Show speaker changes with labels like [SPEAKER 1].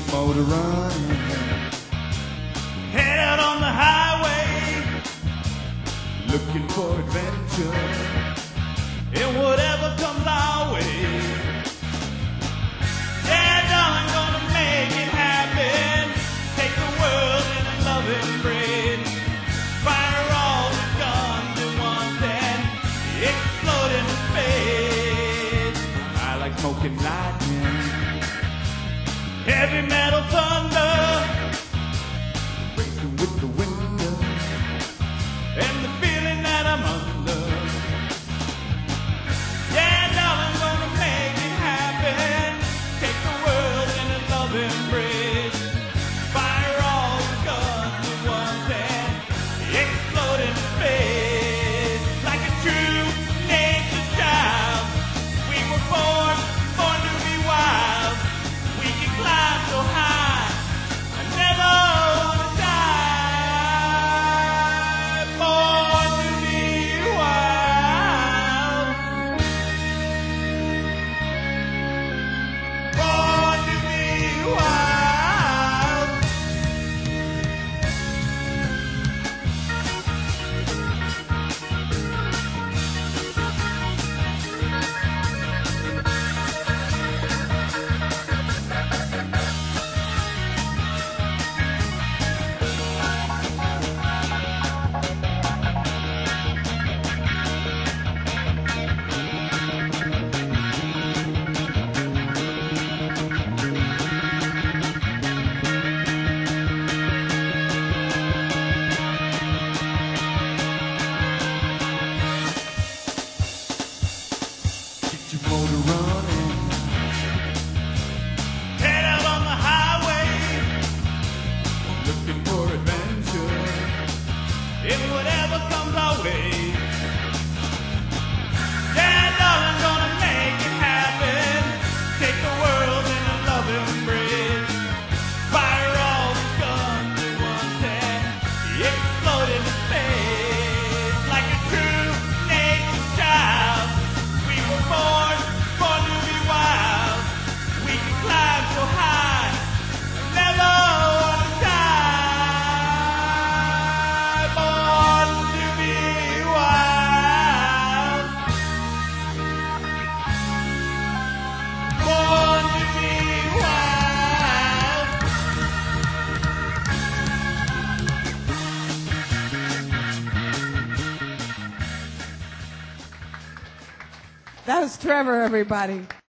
[SPEAKER 1] your motor running.
[SPEAKER 2] Head out on the highway,
[SPEAKER 1] Looking for adventure.
[SPEAKER 2] and whatever comes our way. Yeah, darling, gonna make it happen. Take the world in a loving embrace. Fire all the guns at once and explode into space.
[SPEAKER 1] I like smoking lightning.
[SPEAKER 2] Heavy metal thunder,
[SPEAKER 1] Racing with the wind.
[SPEAKER 2] and the feeling that I'm under. Yeah, darling, gonna make it happen. Take the world in a loving embrace. Fire all the guns at once and explode into space. Like a true nature's child, we were born to be wild. We can climb so high, I never wanna die. Born to be wild. Born to be wild.
[SPEAKER 1] Get your motor running.
[SPEAKER 2] Head out on the highway,
[SPEAKER 1] Looking for adventure.
[SPEAKER 2] and whatever comes our way. Yeah, darling, gonna make it happen. Take the world in a loving embrace. Fire all the guns at once and explode into space. Like a true nature's child, we were born to be wild. We can climb so high, never wanna die. Born to be wild. Born to be wild.
[SPEAKER 3] That was Trevor, everybody.